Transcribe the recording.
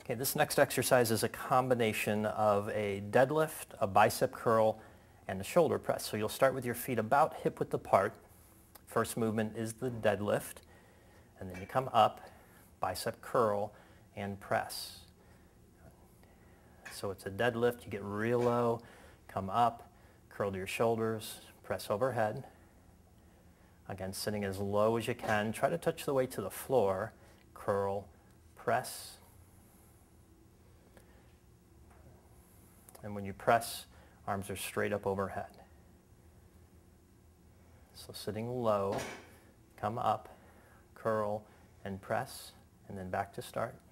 Okay, this next exercise is a combination of a deadlift, a bicep curl, and a shoulder press. So you'll start with your feet about hip width apart. First movement is the deadlift, and then you come up, bicep curl, and press. So it's a deadlift, you get real low, come up, curl to your shoulders, press overhead. Again, sitting as low as you can. Try to touch the weight to the floor, curl, press. And when you press, arms are straight up overhead. So sitting low, come up, curl, and press, and then back to start.